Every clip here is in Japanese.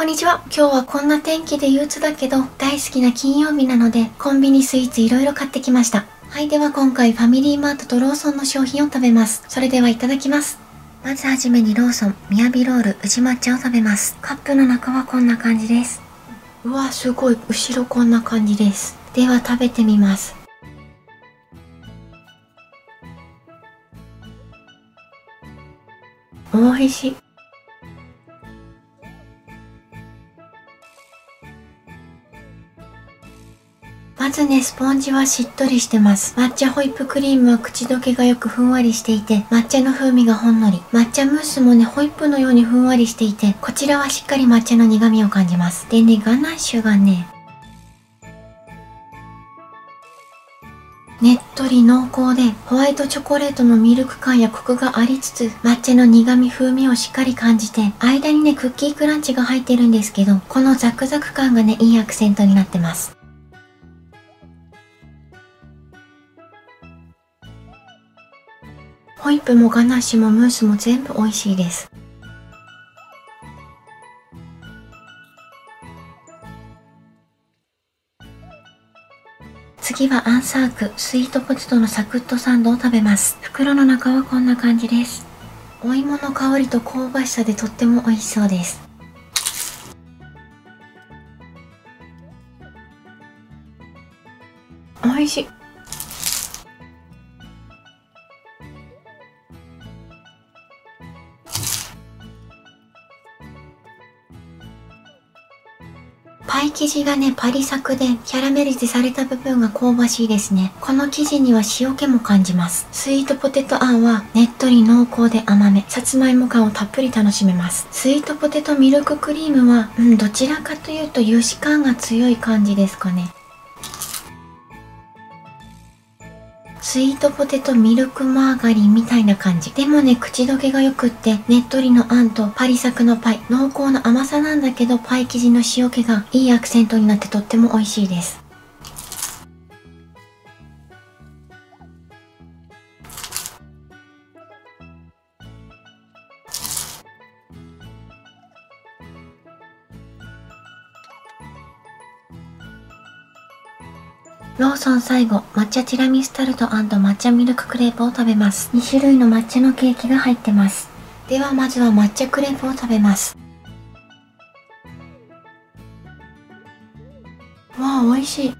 こんにちは。今日はこんな天気で憂鬱だけど大好きな金曜日なのでコンビニスイーツいろいろ買ってきました。はい、では今回ファミリーマートとローソンの商品を食べます。それではいただきます。まずはじめにローソンみやびロール宇治抹茶を食べます。カップの中はこんな感じです。うわ、すごい。後ろこんな感じです。では食べてみます。おいしい。まずね、スポンジはしっとりしてます。抹茶ホイップクリームは口どけがよくふんわりしていて、抹茶の風味がほんのり。抹茶ムースもね、ホイップのようにふんわりしていて、こちらはしっかり抹茶の苦味を感じます。でね、ガナッシュがね、ねっとり濃厚で、ホワイトチョコレートのミルク感やコクがありつつ、抹茶の苦味風味をしっかり感じて、間にね、クッキークランチが入ってるんですけど、このザクザク感がね、いいアクセントになってます。ホイップもガナッシュもムースも全部美味しいです。次はアンサークスイートポテトのサクッとサンドを食べます。袋の中はこんな感じです。お芋の香りと香ばしさでとっても美味しそうです。美味しい。パイ生地がね、パリサクで、キャラメリゼされた部分が香ばしいですね。この生地には塩気も感じます。スイートポテトあんは、ねっとり濃厚で甘め。さつまいも感をたっぷり楽しめます。スイートポテトミルククリームは、どちらかというと油脂感が強い感じですかね。スイートポテトミルクマーガリンみたいな感じ。でもね、口どけが良くって、ねっとりのあんとパリサクのパイ。濃厚な甘さなんだけど、パイ生地の塩気がいいアクセントになってとっても美味しいです。ローソン最後、抹茶ティラミスタルト&抹茶ミルククレープを食べます。2種類の抹茶のケーキが入ってます。ではまずは抹茶クレープを食べます。わあ、美味しい。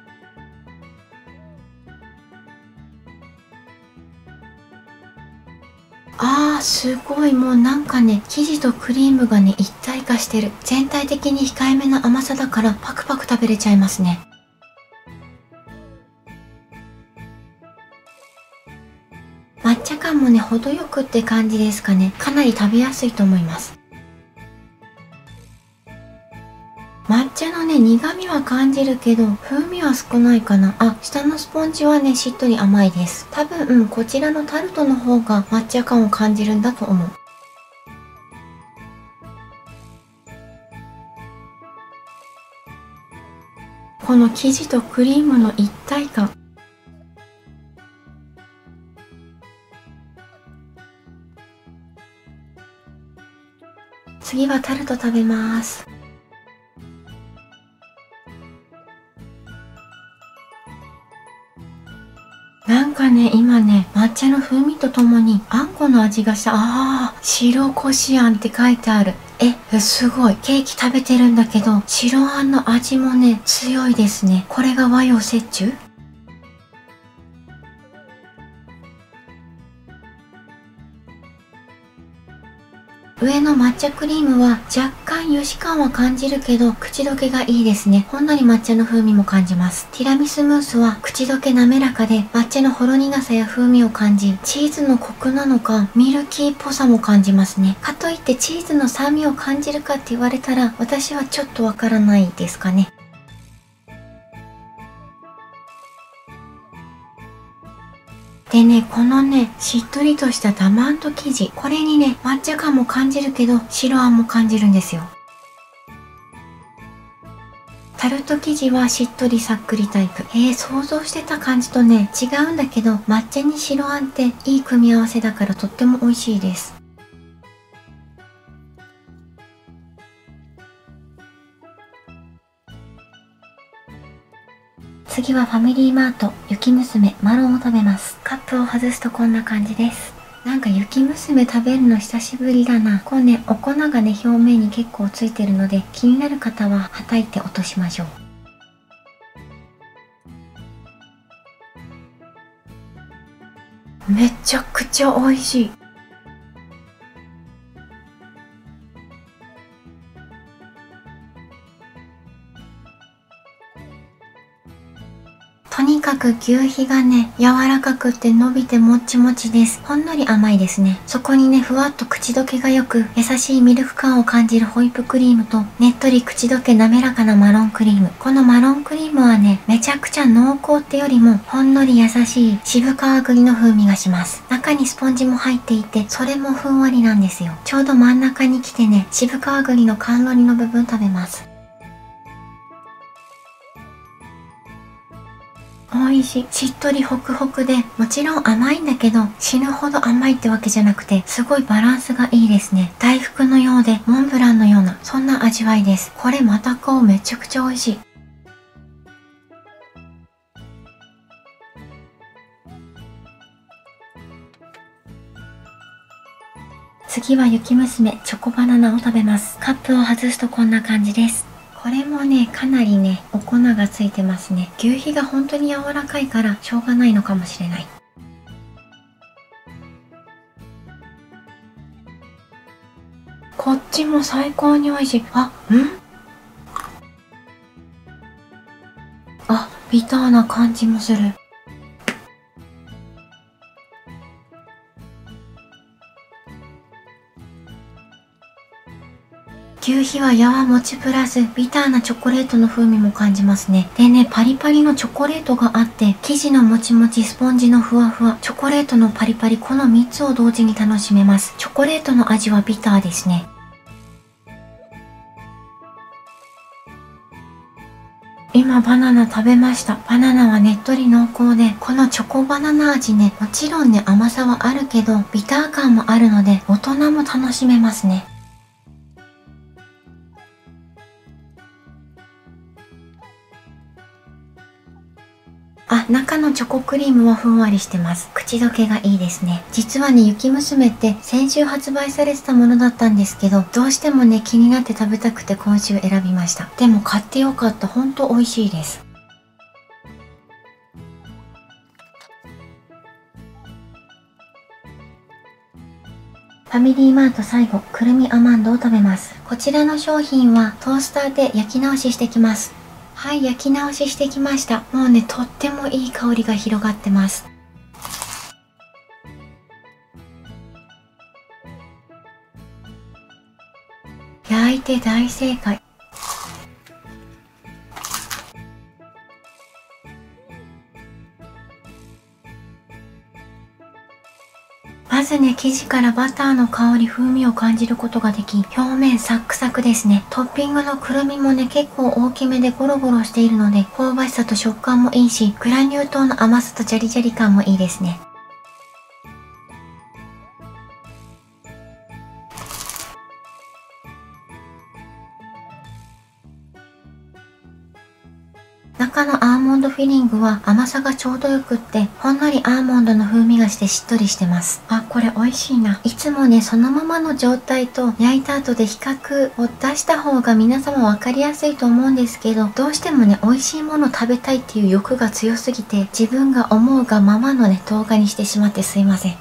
すごい。もうなんかね、生地とクリームがね、一体化してる。全体的に控えめな甘さだから、パクパク食べれちゃいますね。抹茶感もね、程よくって感じですかね。かなり食べやすいと思います。抹茶のね、苦味は感じるけど、風味は少ないかな。下のスポンジはね、しっとり甘いです。多分、こちらのタルトの方が抹茶感を感じるんだと思う。この生地とクリームの一体感。次はタルト食べます。なんかね、今ね、抹茶の風味とともに、あんこの味がした。白こしあんって書いてある。すごい。ケーキ食べてるんだけど、白あんの味もね、強いですね。これが和洋折衷。上の抹茶クリームは若干油脂感は感じるけど、口どけがいいですね。ほんのり抹茶の風味も感じます。ティラミスムースは口どけ滑らかで、抹茶のほろ苦さや風味を感じ、チーズのコクなのか、ミルキーっぽさも感じますね。かといってチーズの酸味を感じるかって言われたら、私はちょっとわからないですかね。でね、このね、しっとりとしたダマント生地。これにね、抹茶感も感じるけど、白あんも感じるんですよ。タルト生地はしっとりさっくりタイプ。想像してた感じとね、違うんだけど、抹茶に白あんっていい組み合わせだからとっても美味しいです。 次はファミリーマート雪娘マロンを食べます。カップを外すとこんな感じです。なんか雪娘食べるの久しぶりだな。こうね、お粉がね、表面に結構ついてるので、気になる方ははたいて落としましょう。めちゃくちゃ美味しい。とにかく求肥がね、柔らかくって伸びてもっちもちです。ほんのり甘いですね。そこにね、ふわっと口どけが良く、優しいミルク感を感じるホイップクリームと、ねっとり口どけ滑らかなマロンクリーム。このマロンクリームはね、めちゃくちゃ濃厚ってよりも、ほんのり優しい渋皮栗の風味がします。中にスポンジも入っていて、それもふんわりなんですよ。ちょうど真ん中に来てね、渋皮栗の甘露煮の部分食べます。美味しい。しっとりホクホクで、もちろん甘いんだけど、死ぬほど甘いってわけじゃなくて、すごいバランスがいいですね。大福のようで、モンブランのような、そんな味わいです。これまたこうめちゃくちゃ美味しい。次は雪娘チョコバナナを食べます。カップを外すとこんな感じです。これもね、かなりね、お粉がついてますね。求肥が本当に柔らかいからしょうがないのかもしれない。こっちも最高に美味しい。ビターな感じもする。求肥はやわもちプラスビターなチョコレートの風味も感じますね。でね、パリパリのチョコレートがあって、生地のもちもち、スポンジのふわふわ、チョコレートのパリパリ、この3つを同時に楽しめます。チョコレートの味はビターですね。今バナナ食べました。バナナはねっとり濃厚で、このチョコバナナ味ね、もちろんね甘さはあるけど、ビター感もあるので、大人も楽しめますね。中のチョコクリームはふんわりしてます。口どけがいいですね。実はね、雪娘って先週発売されてたものだったんですけど、どうしてもね、気になって食べたくて今週選びました。でも買ってよかった。ほんと美味しいです。ファミリーマート最後、くるみアマンドを食べます。こちらの商品はトースターで焼き直ししてきます。はい、焼き直ししてきました。もうね、とってもいい香りが広がってます。焼いて大正解。まずね、生地からバターの香り、風味を感じることができ、表面サックサクですね。トッピングのくるみもね、結構大きめでゴロゴロしているので、香ばしさと食感もいいし、グラニュー糖の甘さとジャリジャリ感もいいですね。中のアーモンドフィリングは甘さがちょうどよくって、ほんのりアーモンドの風味がしてしっとりしてます。これ美味しいな。いつもね、そのままの状態と焼いた後で比較を出した方が皆様分かりやすいと思うんですけど、どうしてもね、美味しいもの食べたいっていう欲が強すぎて、自分が思うがままのね、動画にしてしまってすいません。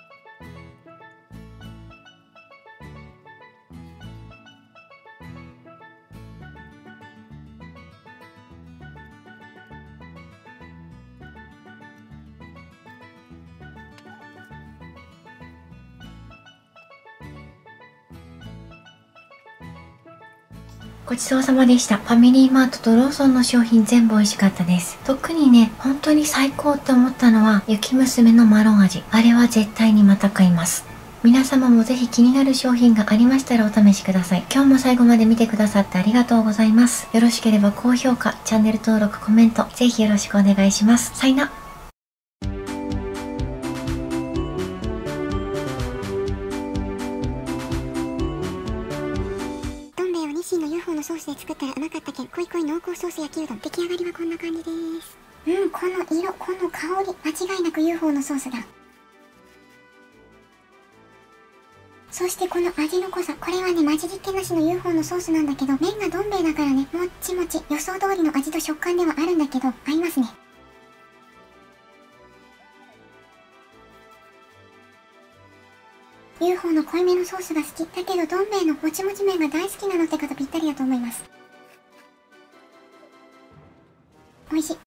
ごちそうさまでした。ファミリーマートとローソンの商品全部美味しかったです。特にね、本当に最高って思ったのは、雪娘のマロン味。あれは絶対にまた買います。皆様もぜひ気になる商品がありましたらお試しください。今日も最後まで見てくださってありがとうございます。よろしければ高評価、チャンネル登録、コメント、ぜひよろしくお願いします。さよなら。 どん兵衛は日清の UFO のソースで作ったら甘かったけん、濃い濃い濃厚ソース焼きうどん。出来上がりはこんな感じです。 この色、この香り、間違いなく UFO のソースだ。そしてこの味の濃さ、これはね、マジ実験なしの UFO のソースなんだけど、麺がどん兵衛だからね、もっちもち、予想通りの味と食感ではあるんだけど、合いますね。UFO の濃いめのソースが好き。だけど、どん兵衛のもちもち麺が大好きなのって方ぴったりだと思います。美味しい。